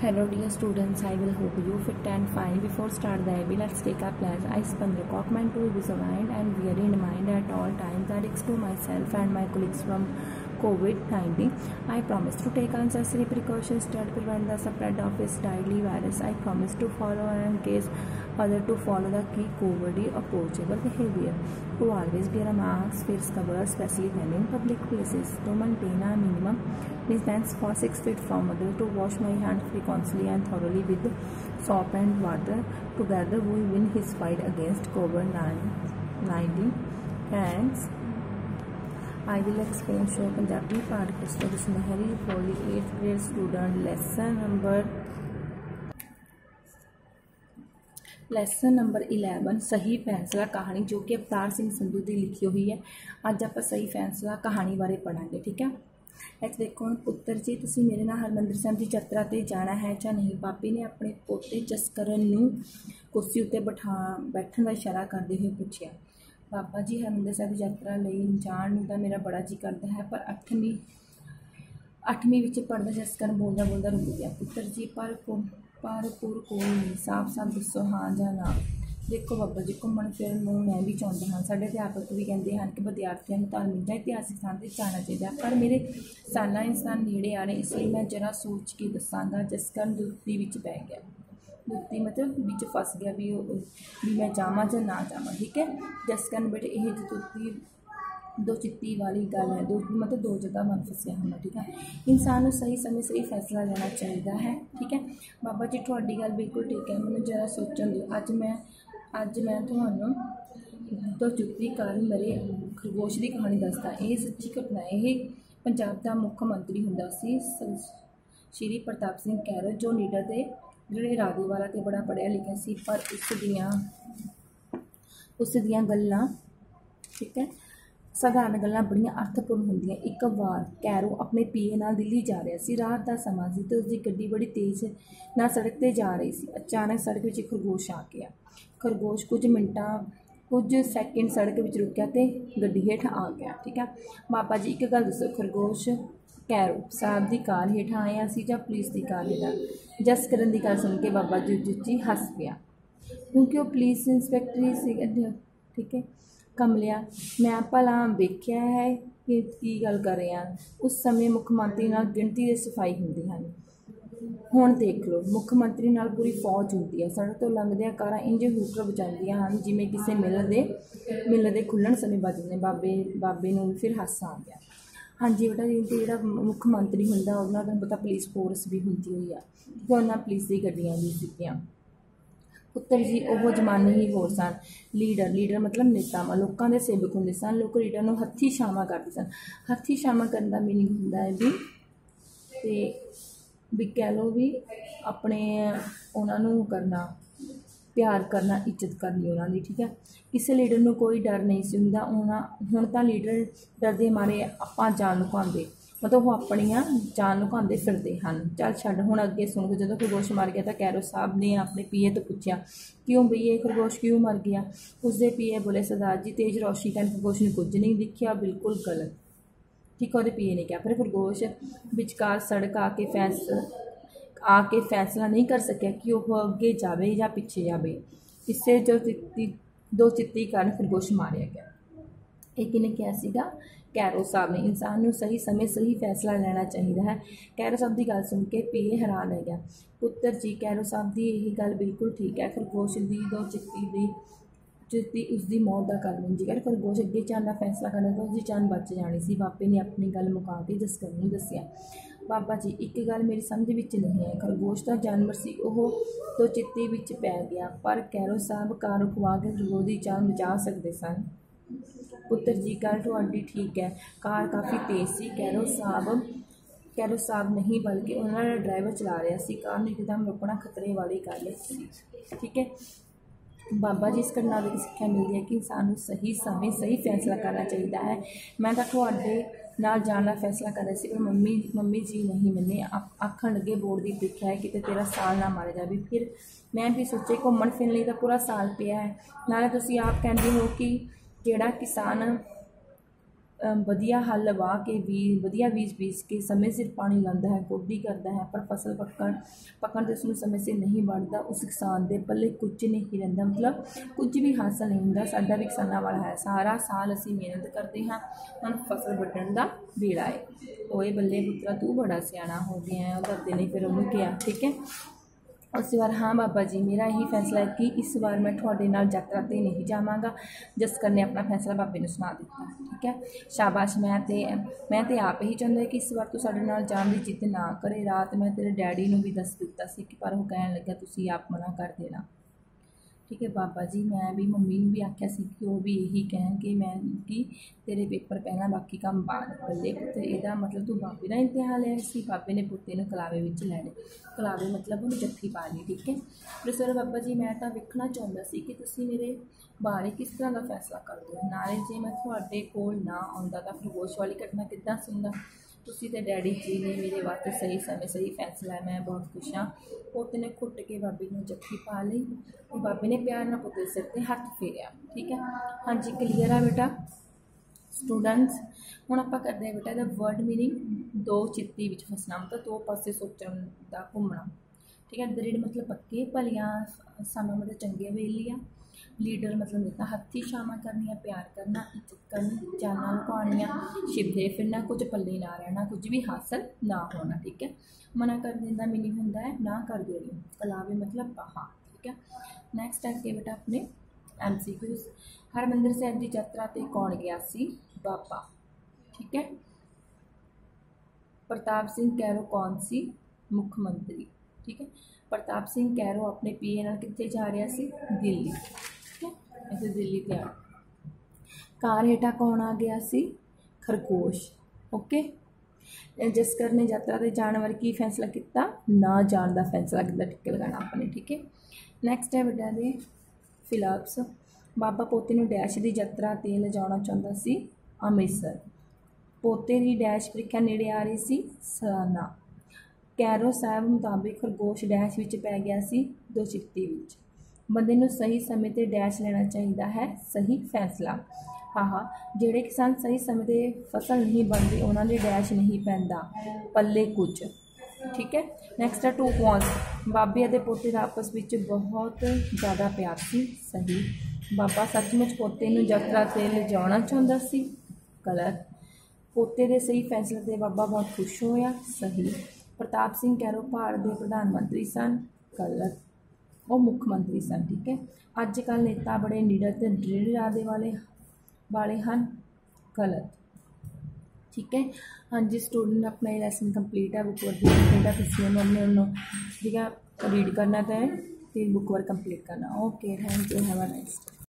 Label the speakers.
Speaker 1: Hello dear students, I will hope you fit and fine. Before start the IB, let's take our plans. I spend the cockman to Visalign and bear in mind at all times the risks to myself and my colleagues from COVID-19. I promise to take unnecessary precautions to prevent the spread of this deadly virus. I promise to follow and engage others to follow the key COVID approachable behavior. To always wear a mask, face cover, especially when in public places. To maintain a minimum distance for 6 feet from others. To wash my hands frequently and thoroughly with soap and water. Together we win his fight against COVID-19. Thanks. I will explain show Punjabi part of Sushmahari for the 8th grade student lesson number 11 सही फैसला कहानी जो कि अवतार सिंह संधू की लिखी हुई है। अज आप सही फैसला कहानी बारे पढ़ांगे, ठीक है। इस देखो हुण पुत्र जी तुसीं मेरे नाल हरमंदिर साहिब की यात्रा ते जाना है जां नहीं। पापी ने अपने पोते जसकरण नूं कुर्सी उत्ते बैठण दा इशारा करदे हुए पुछया। बाबा जी हरमंदिर साहिब की यात्रा लई जाण नूं तां मेरा बड़ा जी करदा है, पर अठवीं विच पढ़दा जसकरण बोलदा बोलदा रुक गया। पुत्र जी पर कोई नहीं, साफ साफ दसो हाँ जां ना। देखो बाबा जी घूमण फिरन नूं मैं भी चाहुंदा हाँ, साडे अध्यापक भी कहते हैं कि विद्यार्थियों को धार्मिक जां इतिहासिक स्थान पर जाना चाहिए, पर मेरे सालाना इंसान नेड़े आ रहे, इसलिए मैं जरा सोच के दसांगा। जसकरण जुत्ती विच पै गया, जुत्ती मतलब विच फस गया भी मैं जावां जां ना जावां, ठीक है। जसकरण बेटे यह जुत्ती दो चित्ती वाली गल है, मतलब दो जगह मन फसिया होना, ठीक है। इंसान को सही समय सही फैसला लेना चाहिए है, ठीक है। बाबा जी तुहाडी गल बिल्कुल ठीक है, मैंने जरा सोचण दिओ। अज मैं तुहानूं दो जुत्ती कारण मरे खरगोश की कहानी दसदा। यह सच्ची घटना है। यह पंजाब का मुख मंत्री हुंदा सी श्री प्रताप सिंह कैरो, जो लीडर के जिहड़े राजे वाला ते बड़ा पढ़िया लिखिया सी, पर उस दियां गल्लां, ठीक है, साधारण गल्लां बड़ियां अर्थपूर्ण होंदियां। एक बार कैरो अपने पीए नाल दिल्ली जा रहा सी। रात का समा सी ते उसकी गड्डी बड़ी तेज़ नाल सड़क ते जा रही सी। अचानक सड़क विच खरगोश आ गया। खरगोश कुछ सैकेंड सड़क विच रुकिया ते गड्डी हेठ आ गया, ठीक है। बाबा जी एक गल दसो, खरगोश कैरो साहब की कार हेठ आया सी जां पुलिस की कार हेठ? जसकरण की गल सुन के बाबा जी उच्ची हस पिया, क्योंकि वह पुलिस इंस्पैक्टर ही सी, ठीक है। कमलिया मैं भला वेख्या है कि की गल कर रहे हैं। उस समय मुख्यमंत्री नाल गिणती दे सिपाही हुंदे हन। हुण देख लो मुख्यमंत्री नाल पूरी फौज होंदी है। सड़क तो लंघदियां कारां इंज हुक्कर वजांदियां हन जिवें किसी मिल दे खुल्लण समय वजदे। बाबे नूं फिर हासा आ गया। हाँ जी बेटा जी, जिहड़ा मुख्यमंत्री हुंदा उहनां दा पता पुलिस फोर्स भी हुंदी होई आ, ठीक है। उहनां पुलिस दी गड्डियां भी सीगीआं। पुत्र जी वो जमाने ही होर सन। लीडर मतलब नेतावां लोगों के सेवक होंदे सन। लोग लीडर नूं हत्थी छावां करदे सन। हत्थी छावां करन दा मीनिंग हुंदा है भी कह लो भी अपने उन्हां नूं करना, प्यार करना, इज्जत करनी उन्हां दी, ठीक है। किसी लीडर नूं कोई डर नहीं सी हुंदा। हुण तां लीडर डरदे मारे आपां जान लुकाउंदे, मतलब वो अपनियां जान लुकाउंदे फिरदे हन। चल छड्ड हुण अगे सुण। जदों खरगोश मर गया तो कैरो साहब ने अपने पीए तो पूछा, क्यों बई ये खरगोश क्यों मर गया? उसके पीए बोले, सरदार जी तेज रोशनी कारण खरगोश ने कुछ नहीं दिखिया, बिल्कुल गलत, ठीक है। वो पीए ने कहा फिर खरगोश विचकार सड़क आके फैसला नहीं कर सकिया कि वह अगे जाए या पिछे जाए। इससे दो चित्ती कारण खरगोश मारिया गया। एक ने क्या सीगा? कैरो साहब ने। इंसान को सही समय सही फैसला लेना चाहिए है। कैरो साहब की गल सुन के पीए हैरान रह गया। पुत्र जी कैरो साहब की यही गल बिल्कुल ठीक है। खरगोश की दो चित्ती उसकी मौत का कारण बन जाएगा। खरगोश अगे जान का फैसला करना तो उसकी जान बच जानी सी। बाबे ने अपनी गल मुका के जसकरण नूं दस्सिया। बाबा जी एक गल मेरी समझ विच नहीं है। खरगोश का जानवर सी, वो तो चित्ती विच पै गया, पर कैरो साहब कार रुकवा के खरगोश की जान बचा सकते सन। पुत्र जी गल तुहाडी ठीक है, कार काफ़ी तेज़ सी। कैरो साहब नहीं बल्कि उन्होंने ड्राइवर चला रहा सी। कार नूं एकदम रोकना खतरे वाली गल सी, ठीक है। बाबा जी इस घटना की सिक्ख्या मिलती है कि इंसान को सही समय सही फैसला करना चाहिए है। मैं तो तुहाडे नाल जाण दा फैसला कर रही सी, पर मम्मी जी नहीं मन्ने। आखण लगे बोर्ड की प्रीखिया है, किते तेरा साल ना मारे जाए। फिर मैं भी सोचे घूमण फिरन लई तां पूरा साल पिया है। नाले तुसीं आप कहंदे हो कि जिहड़ा किसान ਵਧੀਆ ਹੱਲ ਵਾਹ ਕੇ ਵੀ ਵਧੀਆ ਬੀਜ ਕੇ ਸਮੇਂ ਸਿਰ ਪਾਣੀ ਲਾਉਂਦਾ ਹੈ, ਗੋਡੀ ਕਰਦਾ ਹੈ, ਪਰ ਫਸਲ ਪੱਕਣ 'ਤੇ ਉਸਨੂੰ ਸਮੇਂ ਸਿਰ ਨਹੀਂ ਵੱਢਦਾ, ਉਸ ਕਿਸਾਨ ਦੇ ਪੱਲੇ ਕੁਝ ਨਹੀਂ ਰਹਿੰਦਾ, ਮਤਲਬ ਕੁਝ ਵੀ ਹਾਸਲ ਨਹੀਂ ਹੁੰਦਾ। ਸਾਡਾ ਵੀ ਕਿਸਾਨਾਂ ਵਾਲਾ ਹੈ, ਸਾਰਾ ਸਾਲ ਅਸੀਂ ਮਿਹਨਤ ਕਰਦੇ ਹਾਂ, ਹੁਣ ਫਸਲ ਵੱਢਣ ਦਾ ਵੇਲਾ ਹੈ। ਓਏ ਬੱਲੇ ਪੁੱਤਰਾ ਤੂੰ ਬੜਾ ਸਿਆਣਾ ਹੋ ਗਿਆ ਹੈ, ਉਹ ਦਾਦੇ ਨੇ ਫਿਰ ਉਹਨੂੰ ਕਿਹਾ। ਠੀਕ ਹੈ, उस बार हाँ बाबा जी मेरा यही फैसला है कि इस बार मैं थोड़े नाल यात्रा ते नहीं जावांगा। जसकर ने अपना फैसला बाबे ने सुना दिता। ठीक है, शाबाश, मैं ते आप ही चाहता कि इस बार तू साडे नाल जाण दी जिद ना करे। रात मैं तेरे डैडी नूं भी दस दिता सी कि पर वो कहण लग्या तुसीं आप मना कर देना। ठीक है बाबा जी, मैं भी मम्मी ने भी आख्या सी कि वो भी यही कहन कि मैं कि तेरे पेपर पहला बाकी काम बाद। बल्ले पुत्तर इहदा मतलब तू बाबे का इम्तिहान लिया सी। बाबे ने पुत्ते नूं कलावे विच लै लए, कलावे मतलब उन्हें जत्फी पा ली। ठीक है, फिर बाबा जी मैं तो वेखना चाहुंदा सी कि तुसीं मेरे बारे किस तरह का फैसला करदे हो। नाले जे मैं तुहाडे कोल ना आउंदा तां खरगोश वाली घटना किद्दां सुणदा। तुसीं ते डैडी जी ने मेरे वास्ते सही समय सही फैसला है, मैं बहुत खुश हाँ। पोते ने घुट के बाबे ने जत्फी पा ली, बाबे ने प्यार नाल पुत्ते सिर ते हथ फेरिया। ठीक है, हाँ जी क्लीयर है बेटा स्टूडेंट्स। हुण आपां करदे हैं बेटा इहदा वर्ड मीनिंग। दो चित्ती विच फसना मतलब दो पासे सोचण दा घुमना। ठीक है, दरिड़ मतलब पक्के, भलियां सामा मतलब चंगे वेलिया। लीडर मतलब जितना हथी छावां करनियां, प्यार करना, इज्जत करनी, जाना लुकानियां, छिपदे फिरना, कुछ पल्ले ना रहना, कुछ भी हासिल ना होना। ठीक है, मना कर देने मीनिंग होंदा है ना कर देनी। कलावे मतलब पहा। ठीक है, नैक्सट है बेटा अपने MCQs। हरमंदिर साहिब की यात्रा ते कौन गया सी? बाबा। ठीक है, प्रताप सिंह कैरो कौन सी? मुख्यमंत्री। ठीक है, प्रताप सिंह कैरो अपने पीए नाल कित्थे जा रहा सी? दिल्ली। ठीक है, ऐसे दिल्ली ते आ। कार हेठा कौन आ गया सी? खरगोश। ओके, जसकर ने यात्रा ते जाने वाले की फैसला किया? ना जाने का फैसला किया। टिक्के लगाना अपने। ठीक है, नैक्सट है बेटा दे फिलहाप्स। बाबा पोते नूं डैश की यात्रा ते ले जाना चाहता सी अमृतसर। पोते की डैश प्रीखिया नेड़े आ रही सी सलाना। कैरो साहब मुताबिक खरगोश डैश विच पै गया सी दो चित्ती विच। बंदे नूं सही समय ते डैश लेना चाहिए है, सही फैसला। हाँ, जिहड़े किसान सही समय ते फसल नहीं बनती उन्हां दे डैश नहीं पैंदा, पल्ले कुछ। ठीक है, नैक्सट है 2 पॉइंट्स। बाबे अते पोते दा आपस विच बहुत ज़्यादा प्यार सी, सही। बाबा सचमुच पोते नूं यात्रा ते ले जाना चाहुंदा सी, गलत। पोते दे सही फैसले ते बाबा बहुत खुश होया, सही। प्रताप सिंह कैरो भारत के प्रधानमंत्री सन, गलत, वो मुख्यमंत्री सन। ठीक है, अजकल नेता बड़े निडर ते दृढ़ इरादे वाले हैं, गलत। ठीक है, हाँ जी स्टूडेंट अपना ये लैसन कंप्लीट है। बुक वर्क कंप्लीट है, किसी ने अपने उन्होंने ठीक है रीड करना तो है, फिर बुक वर्क कंप्लीट करना। Okay, thank you, have a nice day.